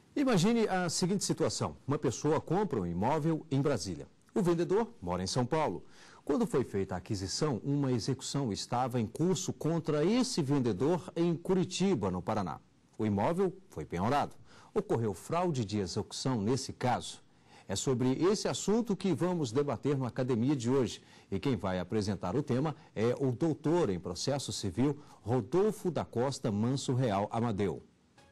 Imagine a seguinte situação. Uma pessoa compra um imóvel em Brasília. O vendedor mora em São Paulo. Quando foi feita a aquisição, uma execução estava em curso contra esse vendedor em Curitiba, no Paraná. O imóvel foi penhorado. Ocorreu fraude de execução nesse caso? É sobre esse assunto que vamos debater na academia de hoje. E quem vai apresentar o tema é o doutor em processo civil, Rodolfo da Costa Manso Real Amadeu.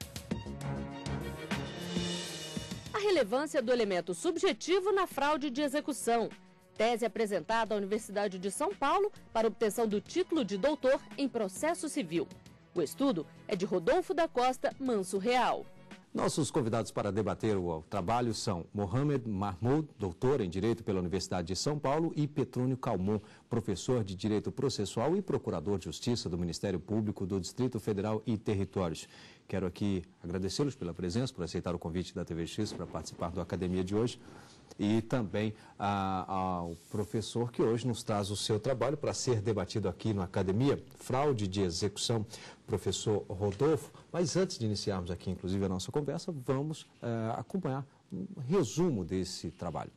A relevância do elemento subjetivo na fraude de execução. Tese apresentada à Universidade de São Paulo para obtenção do título de doutor em processo civil. O estudo é de Rodolfo da Costa Manso Real. Nossos convidados para debater o trabalho são Mohamed Mahmoud, doutor em Direito pela Universidade de São Paulo, e Petrônio Calmon, professor de Direito Processual e procurador de Justiça do Ministério Público do Distrito Federal e Territórios. Quero aqui agradecê-los pela presença, por aceitar o convite da TV X para participar da academia de hoje. E também ao professor que hoje nos traz o seu trabalho para ser debatido aqui na academia, fraude de execução, professor Rodolfo. Mas antes de iniciarmos aqui, inclusive, a nossa conversa, vamos acompanhar um resumo desse trabalho.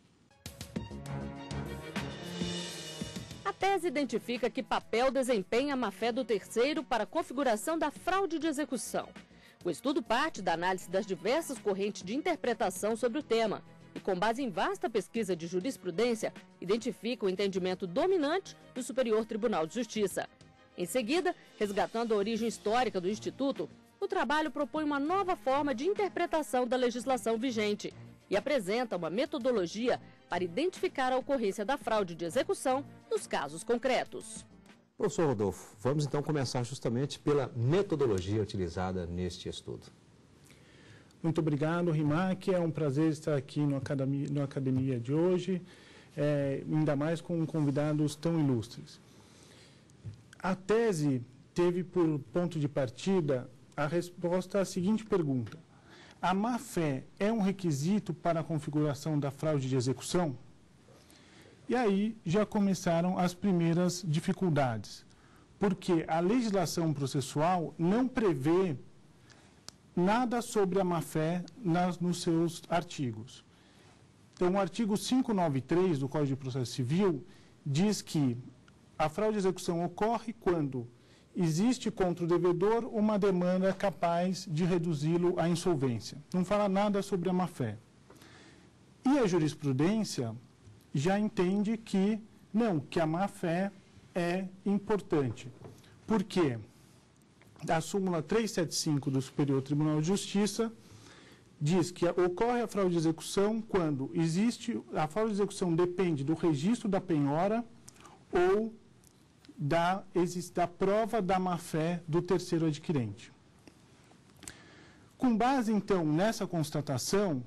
A tese identifica que papel desempenha a má-fé do terceiro para a configuração da fraude de execução. O estudo parte da análise das diversas correntes de interpretação sobre o tema e, com base em vasta pesquisa de jurisprudência, identifica o entendimento dominante do Superior Tribunal de Justiça. Em seguida, resgatando a origem histórica do Instituto, o trabalho propõe uma nova forma de interpretação da legislação vigente e apresenta uma metodologia para identificar a ocorrência da fraude de execução nos casos concretos. Professor Rodolfo, vamos então começar justamente pela metodologia utilizada neste estudo. Muito obrigado, Rimac. É um prazer estar aqui na academia de hoje, ainda mais com convidados tão ilustres. A tese teve por ponto de partida a resposta à seguinte pergunta: a má-fé é um requisito para a configuração da fraude de execução? E aí já começaram as primeiras dificuldades, porque a legislação processual não prevê nada sobre a má-fé nos seus artigos. Então, o artigo 593 do Código de Processo Civil diz que a fraude de execução ocorre quando existe contra o devedor uma demanda capaz de reduzi-lo à insolvência. Não fala nada sobre a má-fé. E a jurisprudência já entende que não, que a má-fé é importante. Por quê? A súmula 375 do Superior Tribunal de Justiça diz que ocorre a fraude de execução quando a fraude de execução depende do registro da penhora ou da prova da má-fé do terceiro adquirente. Com base, então, nessa constatação,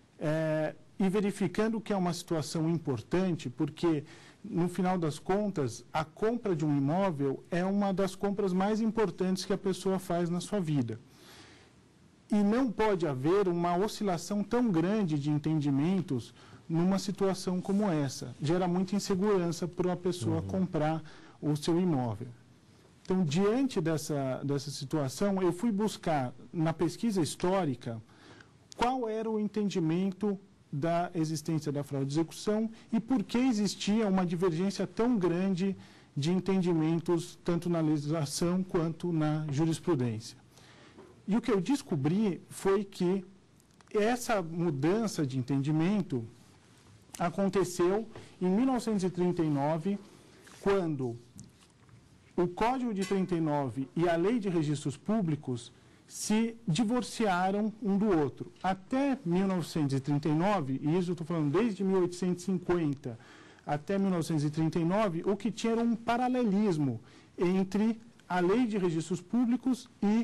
e verificando que é uma situação importante, porque, no final das contas, a compra de um imóvel é uma das compras mais importantes que a pessoa faz na sua vida. E não pode haver uma oscilação tão grande de entendimentos numa situação como essa. Gera muita insegurança para a pessoa comprar o seu imóvel. Então, diante dessa situação, eu fui buscar, na pesquisa histórica, qual era o entendimento da existência da fraude de execução e por que existia uma divergência tão grande de entendimentos, tanto na legislação quanto na jurisprudência. E o que eu descobri foi que essa mudança de entendimento aconteceu em 1939, quando o Código de 39 e a Lei de Registros Públicos se divorciaram um do outro. Até 1939, e isso eu estou falando desde 1850 até 1939, o que tinha era um paralelismo entre a Lei de Registros Públicos e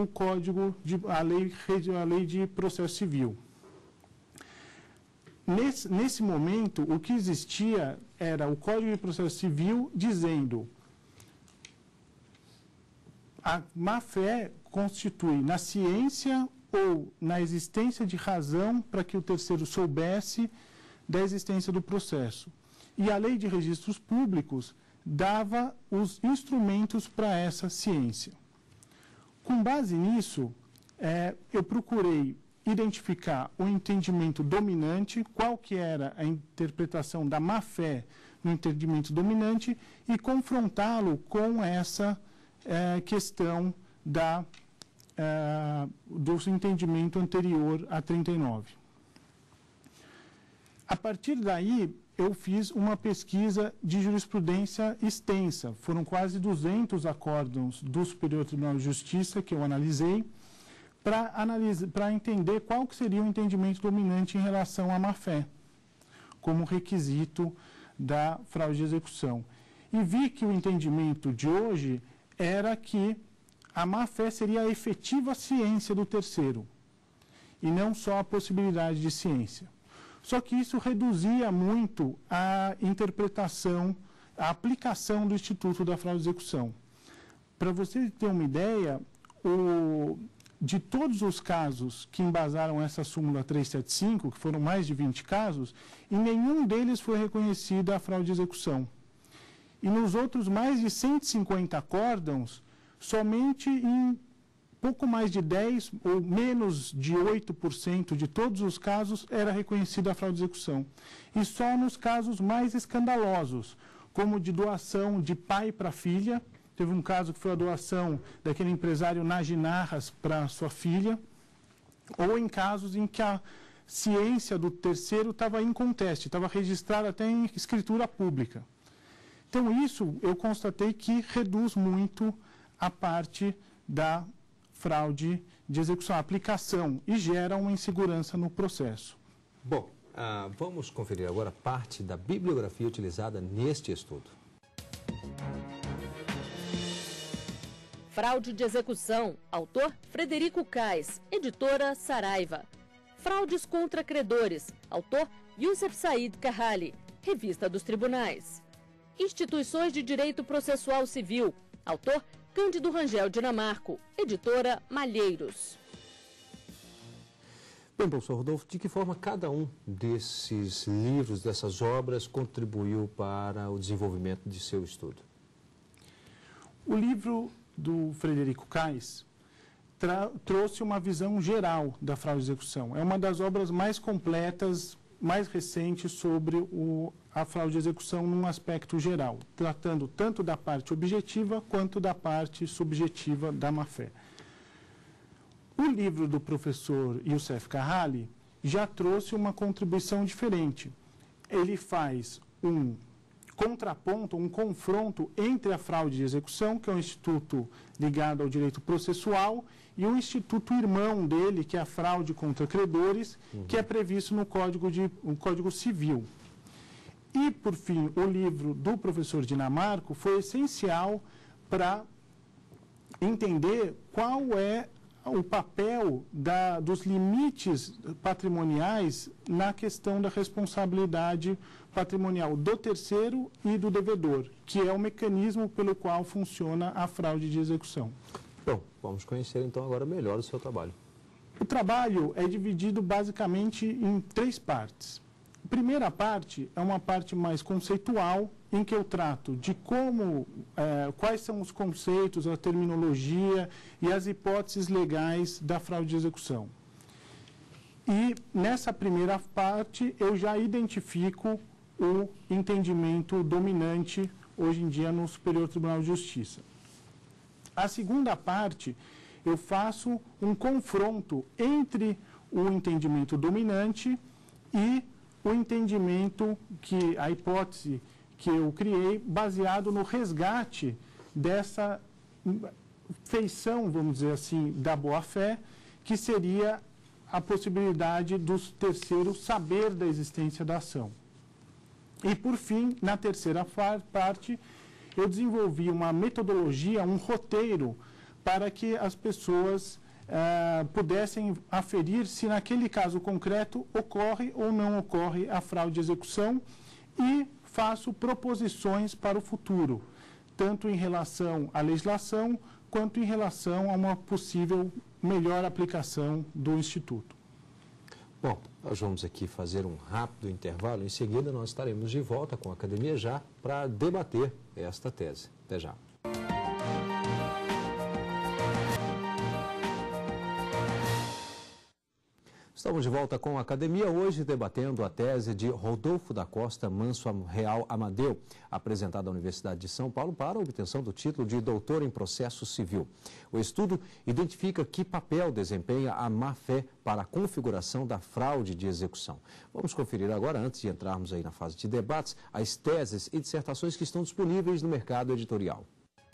a lei de Processo Civil. Nesse momento, o que existia era o Código de Processo Civil dizendo: a má-fé constitui na ciência ou na existência de razão para que o terceiro soubesse da existência do processo. E a Lei de Registros Públicos dava os instrumentos para essa ciência. Com base nisso, eu procurei identificar o entendimento dominante, qual que era a interpretação da má-fé no entendimento dominante e confrontá-lo com essa questão do entendimento anterior a 39. A partir daí, eu fiz uma pesquisa de jurisprudência extensa. Foram quase 200 acórdãos do Superior Tribunal de Justiça que eu analisei para entender qual que seria o entendimento dominante em relação à má-fé, como requisito da fraude de execução. E vi que o entendimento de hoje era que a má-fé seria a efetiva ciência do terceiro, e não só a possibilidade de ciência. Só que isso reduzia muito a interpretação, a aplicação do Instituto da Fraude de Execução. Para você ter uma ideia, de todos os casos que embasaram essa súmula 375, que foram mais de 20 casos, em nenhum deles foi reconhecida a fraude de execução. E nos outros mais de 150 acórdãos, somente em pouco mais de 10% ou menos de 8% de todos os casos era reconhecida a fraude de execução. E só nos casos mais escandalosos, como de doação de pai para filha. Teve um caso que foi a doação daquele empresário Naginarras para sua filha, ou em casos em que a ciência do terceiro estava em conteste, estava registrada até em escritura pública. Então, isso eu constatei que reduz muito a parte da fraude de execução, a aplicação, e gera uma insegurança no processo. Bom, vamos conferir agora parte da bibliografia utilizada neste estudo. Fraude de execução, autor Frederico Kais, editora Saraiva. Fraudes contra credores, autor Youssef Said Kahali, revista dos tribunais. Instituições de Direito Processual Civil, autor Cândido Rangel Dinamarco, editora Malheiros. Bem, professor Rodolfo, de que forma cada um desses livros, dessas obras, contribuiu para o desenvolvimento de seu estudo? O livro do Frederico Kais trouxe uma visão geral da fraude de execução. É uma das obras mais completas, mais recentes sobre a fraude de execução num aspecto geral, tratando tanto da parte objetiva quanto da parte subjetiva da má-fé. O livro do professor Youssef Kahali já trouxe uma contribuição diferente. Ele faz um contraponto, um confronto entre a fraude de execução, que é um instituto ligado ao direito processual, e um instituto irmão dele, que é a fraude contra credores, que é previsto no Código Civil. E, por fim, o livro do professor Dinamarco foi essencial para entender qual é o papel dos limites patrimoniais na questão da responsabilidade patrimonial do terceiro e do devedor, que é o mecanismo pelo qual funciona a fraude de execução. Bom, vamos conhecer então agora melhor o seu trabalho. O trabalho é dividido basicamente em 3 partes. A primeira parte é uma parte mais conceitual, em que eu trato de quais são os conceitos, a terminologia e as hipóteses legais da fraude de execução. E nessa primeira parte eu já identifico o entendimento dominante hoje em dia no Superior Tribunal de Justiça. A segunda parte eu faço um confronto entre o entendimento dominante e o entendimento a hipótese que eu criei, baseado no resgate dessa feição, vamos dizer assim, da boa-fé, que seria a possibilidade dos terceiros saber da existência da ação. E, por fim, na terceira parte, eu desenvolvi uma metodologia, um roteiro, para que as pessoas pudessem aferir se naquele caso concreto ocorre ou não ocorre a fraude de execução, e faço proposições para o futuro, tanto em relação à legislação quanto em relação a uma possível melhor aplicação do Instituto. Bom, nós vamos aqui fazer um rápido intervalo. Em seguida, nós estaremos de volta com a Academia Já para debater esta tese. Até já. Estamos de volta com a Academia, hoje debatendo a tese de Rodolfo da Costa Manso Real Amadeu, apresentada à Universidade de São Paulo para a obtenção do título de doutor em processo civil. O estudo identifica que papel desempenha a má-fé para a configuração da fraude de execução. Vamos conferir agora, antes de entrarmos aí na fase de debates, as teses e dissertações que estão disponíveis no mercado editorial.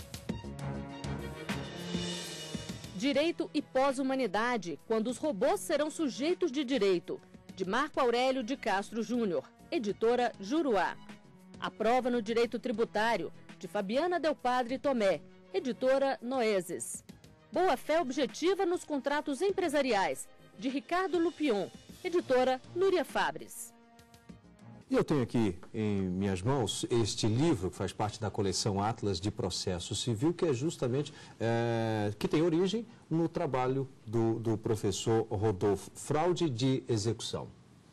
Direito e pós-humanidade, quando os robôs serão sujeitos de direito, de Marco Aurélio de Castro Júnior, editora Juruá. A prova no direito tributário, de Fabiana Del Padre Tomé, editora Noeses. Boa-fé objetiva nos contratos empresariais, de Ricardo Lupion, editora Núria Fabres. E eu tenho aqui em minhas mãos este livro que faz parte da coleção Atlas de Processo Civil, que é justamente, que tem origem no trabalho do professor Rodolfo, Fraude de Execução.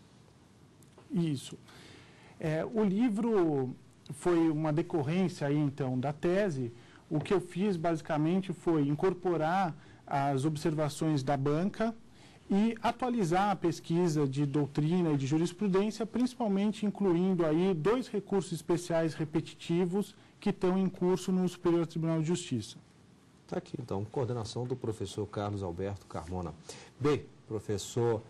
Isso. O livro foi uma decorrência aí, então, da tese. O que eu fiz, basicamente, foi incorporar as observações da banca e atualizar a pesquisa de doutrina e de jurisprudência, principalmente incluindo aí 2 recursos especiais repetitivos que estão em curso no Superior Tribunal de Justiça. Está aqui, então, coordenação do professor Carlos Alberto Carmona. Bem, professor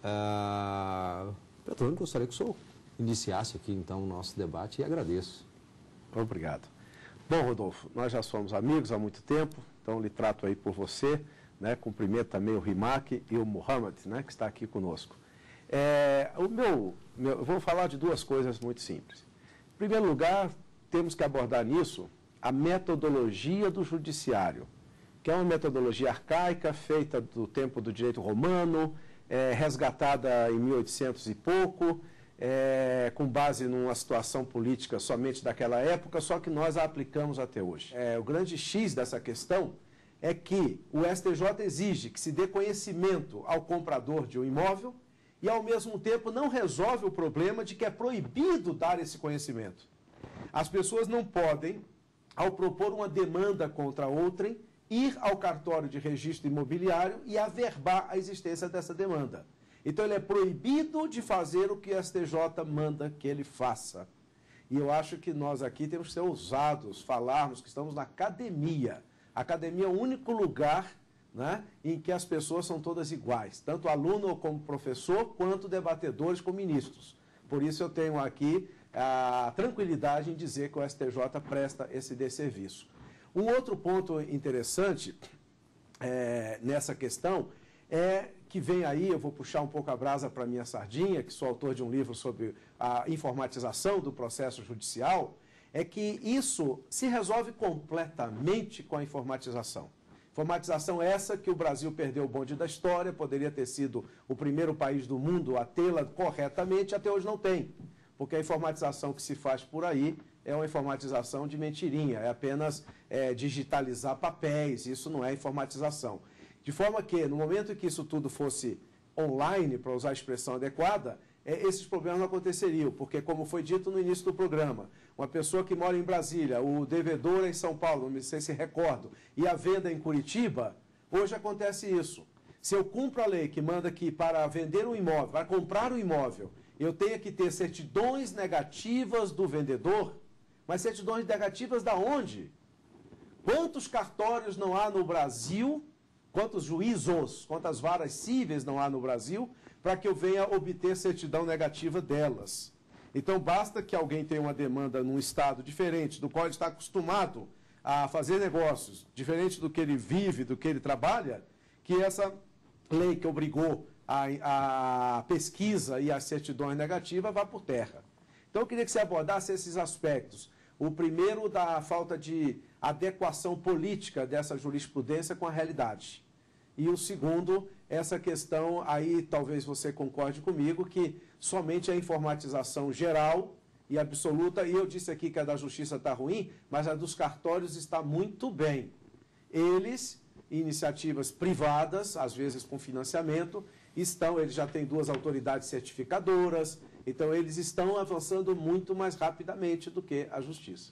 Petrônio, gostaria que o senhor iniciasse aqui, então, o nosso debate e agradeço. Obrigado. Bom, Rodolfo, nós já somos amigos há muito tempo, então lhe trato aí por você. Cumprimento também o Rimac e o Mohamed, que está aqui conosco. Eu vou falar de 2 coisas muito simples. Em primeiro lugar, temos que abordar nisso a metodologia do judiciário, que é uma metodologia arcaica, feita do tempo do direito romano, resgatada em 1800 e pouco, com base numa situação política somente daquela época, só que nós a aplicamos até hoje. O grande X dessa questão é que o STJ exige que se dê conhecimento ao comprador de um imóvel e, ao mesmo tempo, não resolve o problema de que é proibido dar esse conhecimento. As pessoas não podem, ao propor uma demanda contra outrem, ir ao cartório de registro imobiliário e averbar a existência dessa demanda. Então, ele é proibido de fazer o que o STJ manda que ele faça. E eu acho que nós aqui temos que ser ousados, falarmos que estamos na academia. A academia é o único lugar em que as pessoas são todas iguais, tanto aluno como professor, quanto debatedores como ministros. Por isso eu tenho aqui a tranquilidade em dizer que o STJ presta esse desserviço. Um outro ponto interessante nessa questão é que vem aí, eu vou puxar um pouco a brasa para a minha sardinha, que sou autor de um livro sobre a informatização do processo judicial, é que isso se resolve completamente com a informatização. Informatização essa que o Brasil perdeu o bonde da história, poderia ter sido o primeiro país do mundo a tê-la corretamente, até hoje não tem. Porque a informatização que se faz por aí é uma informatização de mentirinha, é apenas digitalizar papéis, isso não é informatização. De forma que, no momento em que isso tudo fosse online, para usar a expressão adequada, esses problemas não aconteceriam, porque, como foi dito no início do programa, uma pessoa que mora em Brasília, o devedor é em São Paulo, não sei se recordo, e a venda em Curitiba, hoje acontece isso. Se eu cumpro a lei que manda que para vender um imóvel, para comprar um imóvel, eu tenho que ter certidões negativas do vendedor, mas certidões negativas da onde? Quantos cartórios não há no Brasil, quantos juízos, quantas varas cíveis não há no Brasil, para que eu venha obter certidão negativa delas. Então, basta que alguém tenha uma demanda num estado diferente, do qual ele está acostumado a fazer negócios, diferente do que ele vive, do que ele trabalha, que essa lei que obrigou a pesquisa e a certidão negativa vá por terra. Então, eu queria que você abordasse esses aspectos. O primeiro, da falta de adequação política dessa jurisprudência com a realidade. E o segundo, essa questão, aí talvez você concorde comigo, que somente a informatização geral e absoluta, e eu disse aqui que a da justiça está ruim, mas a dos cartórios está muito bem. Eles, iniciativas privadas, às vezes com financiamento, eles já têm 2 autoridades certificadoras, então eles estão avançando muito mais rapidamente do que a justiça.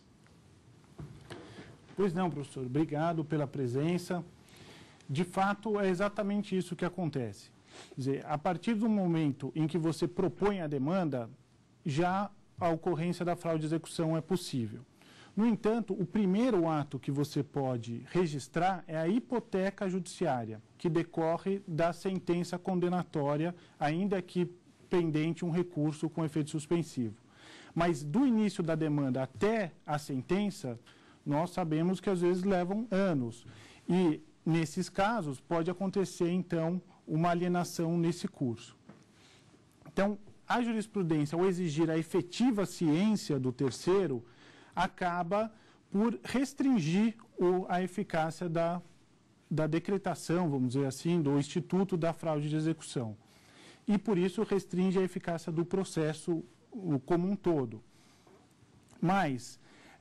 Pois não, professor. Obrigado pela presença. De fato, é exatamente isso que acontece. Quer dizer, a partir do momento em que você propõe a demanda, já a ocorrência da fraude de execução é possível. No entanto, o primeiro ato que você pode registrar é a hipoteca judiciária, que decorre da sentença condenatória, ainda que pendente um recurso com efeito suspensivo. Mas do início da demanda até a sentença, nós sabemos que às vezes levam anos. E, nesses casos, pode acontecer, então, uma alienação nesse curso. Então, a jurisprudência, ao exigir a efetiva ciência do terceiro, acaba por restringir a eficácia da decretação, vamos dizer assim, do instituto da fraude de execução. E, por isso, restringe a eficácia do processo como um todo. Mas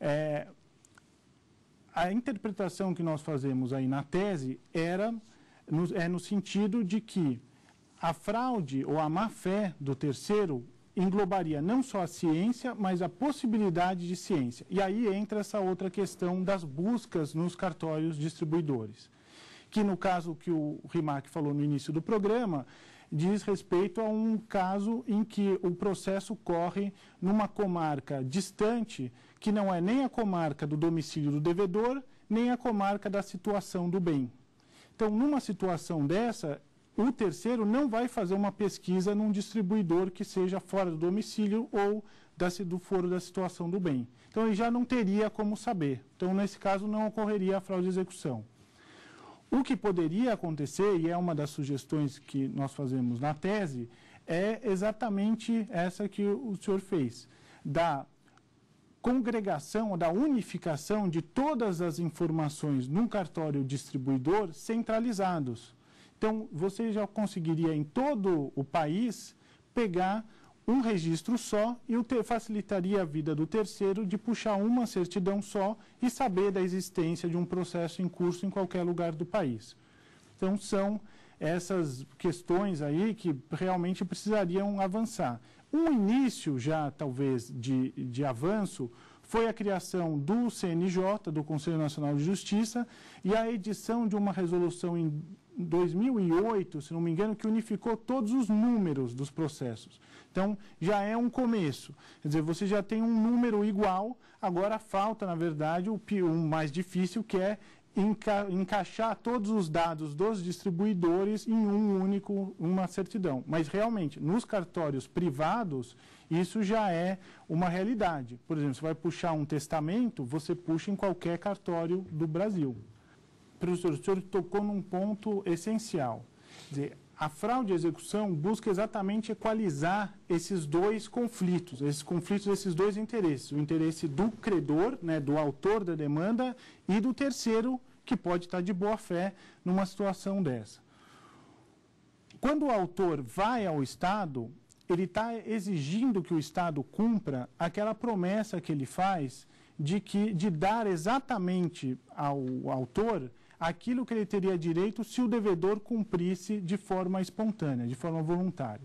a interpretação que nós fazemos aí na tese é no sentido de que a fraude ou a má-fé do terceiro englobaria não só a ciência, mas a possibilidade de ciência. E aí entra essa outra questão das buscas nos cartórios distribuidores, que no caso que o Rimac falou no início do programa, diz respeito a um caso em que o processo corre numa comarca distante, que não é nem a comarca do domicílio do devedor, nem a comarca da situação do bem. Então, numa situação dessa, o terceiro não vai fazer uma pesquisa num distribuidor que seja fora do domicílio ou do foro da situação do bem. Então, ele já não teria como saber. Então, nesse caso, não ocorreria a fraude de execução. O que poderia acontecer, e é uma das sugestões que nós fazemos na tese, é exatamente essa que o senhor fez, da congregação, da unificação de todas as informações num cartório distribuidor centralizados. Então, você já conseguiria em todo o país pegar um registro só e facilitaria a vida do terceiro de puxar uma certidão só e saber da existência de um processo em curso em qualquer lugar do país. Então, são essas questões aí que realmente precisariam avançar. Um início já, talvez, de avanço foi a criação do CNJ, do Conselho Nacional de Justiça, e a edição de uma resolução em 2008, se não me engano, que unificou todos os números dos processos. Então, já é um começo. Quer dizer, você já tem um número igual, agora falta, na verdade, o mais difícil, que é encaixar todos os dados dos distribuidores em uma certidão. Mas, realmente, nos cartórios privados, isso já é uma realidade. Por exemplo, você vai puxar um testamento, você puxa em qualquer cartório do Brasil. Professor, o senhor tocou num ponto essencial. Quer dizer, a fraude de execução busca exatamente equalizar esses dois conflitos, esses dois interesses. O interesse do credor, né, do autor da demanda, e do terceiro, que pode estar de boa fé numa situação dessa. Quando o autor vai ao Estado, ele está exigindo que o Estado cumpra aquela promessa que ele faz de dar exatamente ao autor aquilo que ele teria direito se o devedor cumprisse de forma espontânea, de forma voluntária.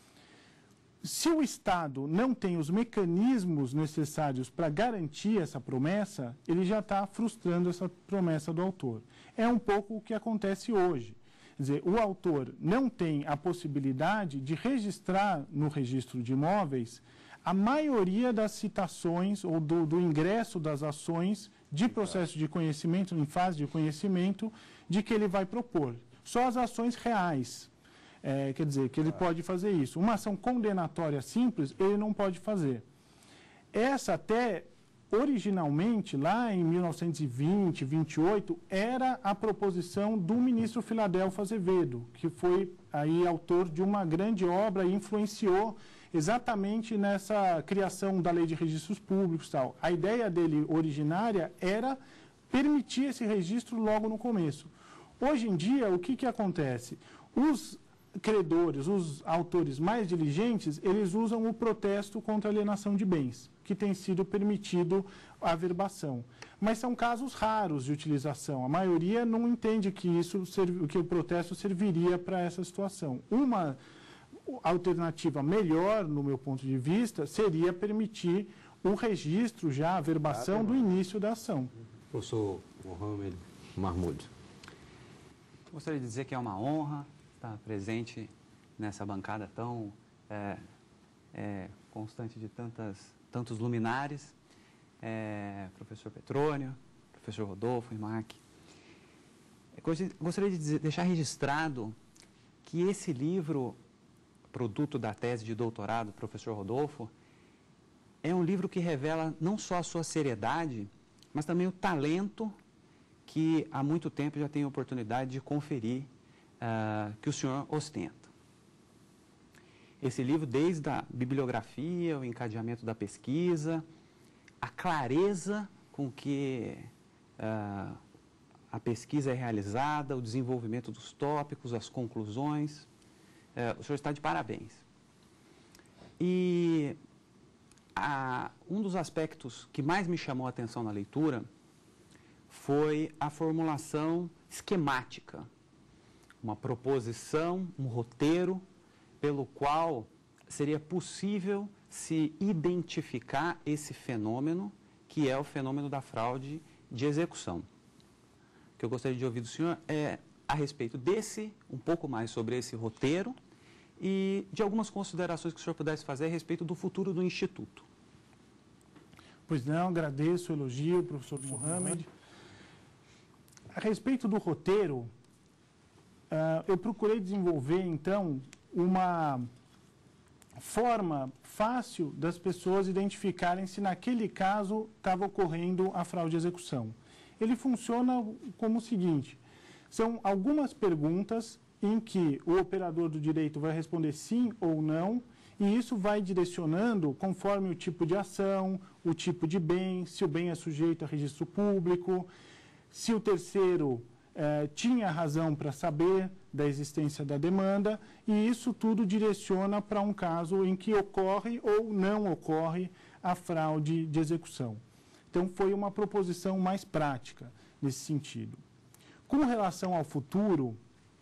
Se o Estado não tem os mecanismos necessários para garantir essa promessa, ele já está frustrando essa promessa do autor. É um pouco o que acontece hoje. Quer dizer, o autor não tem a possibilidade de registrar no registro de imóveis a maioria das citações ou do ingresso das ações de processo de conhecimento, em fase de conhecimento, de que ele vai propor. Só as ações reais. Quer dizer, que ele pode fazer isso. Uma ação condenatória simples, ele não pode fazer. Essa até, originalmente, lá em 1920, 28, era a proposição do ministro Filadelfo Azevedo, que foi aí autor de uma grande obra e influenciou exatamente nessa criação da Lei de Registros Públicos e tal. A ideia dele originária era permitir esse registro logo no começo. Hoje em dia, o que acontece? Os credores, os autores mais diligentes, eles usam o protesto contra a alienação de bens, que tem sido permitido a averbação. Mas são casos raros de utilização. A maioria não entende que o protesto serviria para essa situação. Uma alternativa melhor, no meu ponto de vista, seria permitir o registro já, a averbação do início da ação. Professor Mohamed Mahmoud. Gostaria de dizer que é uma honra estar presente nessa bancada tão constante de tantos luminares, professor Petrônio, professor Rodolfo, Rimac. Gostaria de deixar registrado que esse livro, produto da tese de doutorado do professor Rodolfo, é um livro que revela não só a sua seriedade, mas também o talento que há muito tempo já tenho a oportunidade de conferir que o senhor ostenta. Esse livro, desde a bibliografia, o encadeamento da pesquisa, a clareza com que a pesquisa é realizada, o desenvolvimento dos tópicos, as conclusões, o senhor está de parabéns. E um dos aspectos que mais me chamou a atenção na leitura foi a formulação esquemática, uma proposição, um roteiro, pelo qual seria possível se identificar esse fenômeno, que é o fenômeno da fraude de execução. O que eu gostaria de ouvir do senhor é a respeito um pouco mais sobre esse roteiro e de algumas considerações que o senhor pudesse fazer a respeito do futuro do Instituto. Pois não, agradeço o elogio, professor Mohamed. A respeito do roteiro, eu procurei desenvolver, então, uma forma fácil das pessoas identificarem se naquele caso estava ocorrendo a fraude de execução. Ele funciona como o seguinte: são algumas perguntas em que o operador do direito vai responder sim ou não, e isso vai direcionando conforme o tipo de ação, o tipo de bem, se o bem é sujeito a registro público, se o terceiro tinha razão para saber da existência da demanda, e isso tudo direciona para um caso em que ocorre ou não ocorre a fraude de execução. Então, foi uma proposição mais prática nesse sentido. Com relação ao futuro,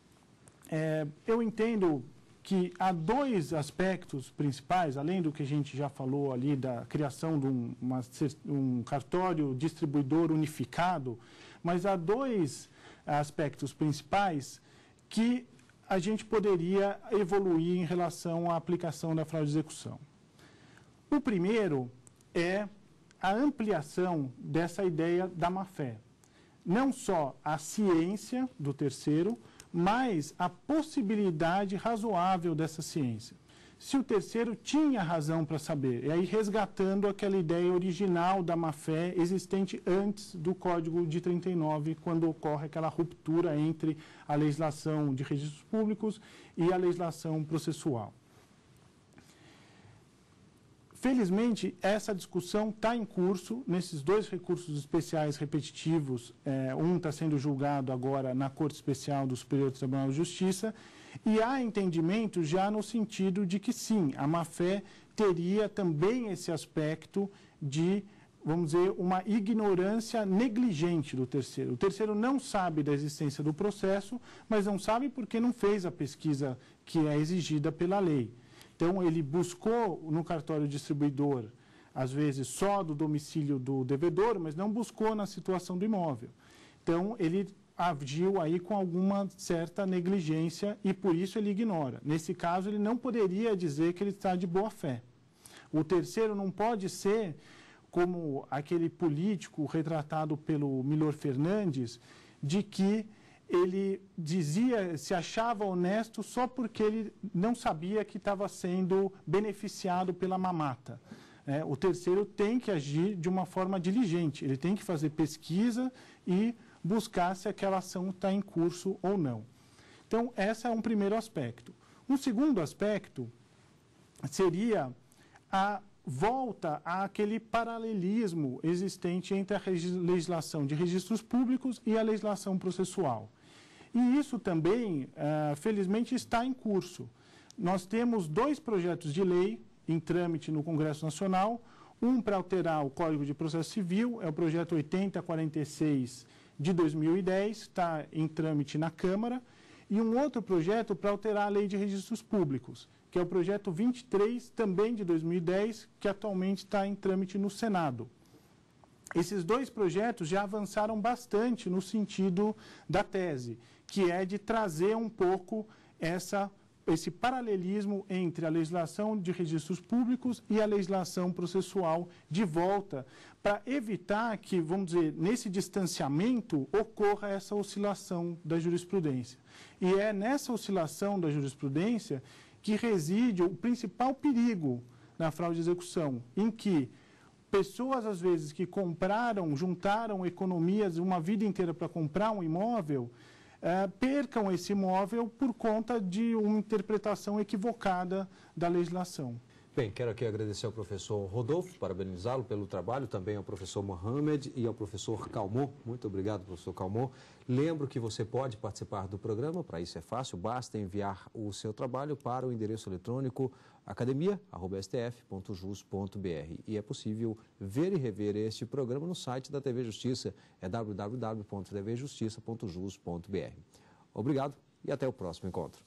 eu entendo que há dois aspectos principais, além do que a gente já falou ali da criação de um cartório distribuidor unificado, mas há dois aspectos principais que a gente poderia evoluir em relação à aplicação da fraude de execução. O primeiro é a ampliação dessa ideia da má-fé. Não só a ciência do terceiro, mas a possibilidade razoável dessa ciência. Se o terceiro tinha razão para saber, e aí resgatando aquela ideia original da má-fé existente antes do Código de 39, quando ocorre aquela ruptura entre a legislação de registros públicos e a legislação processual. Felizmente, essa discussão está em curso nesses dois recursos especiais repetitivos. Um está sendo julgado agora na Corte Especial do Superior Tribunal de Justiça, e há entendimento já no sentido de que, sim, a má-fé teria também esse aspecto de, vamos dizer, uma ignorância negligente do terceiro. O terceiro não sabe da existência do processo, mas não sabe porque não fez a pesquisa que é exigida pela lei. Então, ele buscou no cartório distribuidor, às vezes, só do domicílio do devedor, mas não buscou na situação do imóvel. Então, ele agiu aí com alguma certa negligência e, por isso, ele ignora. Nesse caso, ele não poderia dizer que ele está de boa fé. O terceiro não pode ser como aquele político retratado pelo Milor Fernandes, de que ele se achava honesto só porque ele não sabia que estava sendo beneficiado pela mamata. O terceiro tem que agir de uma forma diligente, ele tem que fazer pesquisa e buscar se aquela ação está em curso ou não. Então, esse é um primeiro aspecto. Um segundo aspecto seria a volta àquele paralelismo existente entre a legislação de registros públicos e a legislação processual. E isso também, felizmente, está em curso. Nós temos dois projetos de lei em trâmite no Congresso Nacional, um para alterar o Código de Processo Civil, é o projeto 8046 de 2010, está em trâmite na Câmara, e um outro projeto para alterar a Lei de Registros Públicos, que é o projeto 23, também de 2010, que atualmente está em trâmite no Senado. Esses dois projetos já avançaram bastante no sentido da tese, que é de trazer um pouco esse paralelismo entre a legislação de registros públicos e a legislação processual de volta, para evitar que, vamos dizer, nesse distanciamento ocorra essa oscilação da jurisprudência. E é nessa oscilação da jurisprudência que reside o principal perigo na fraude de execução, em que pessoas, às vezes, que juntaram economias uma vida inteira para comprar um imóvel, percam esse imóvel por conta de uma interpretação equivocada da legislação. Bem, quero aqui agradecer ao professor Rodolfo, parabenizá-lo pelo trabalho, também ao professor Mohamed e ao professor Calmon. Muito obrigado, professor Calmon. Lembro que você pode participar do programa, para isso é fácil, basta enviar o seu trabalho para o endereço eletrônico academia@stf.jus.br. E é possível ver e rever este programa no site da TV Justiça, é www.tvjustiça.jus.br. Obrigado e até o próximo encontro.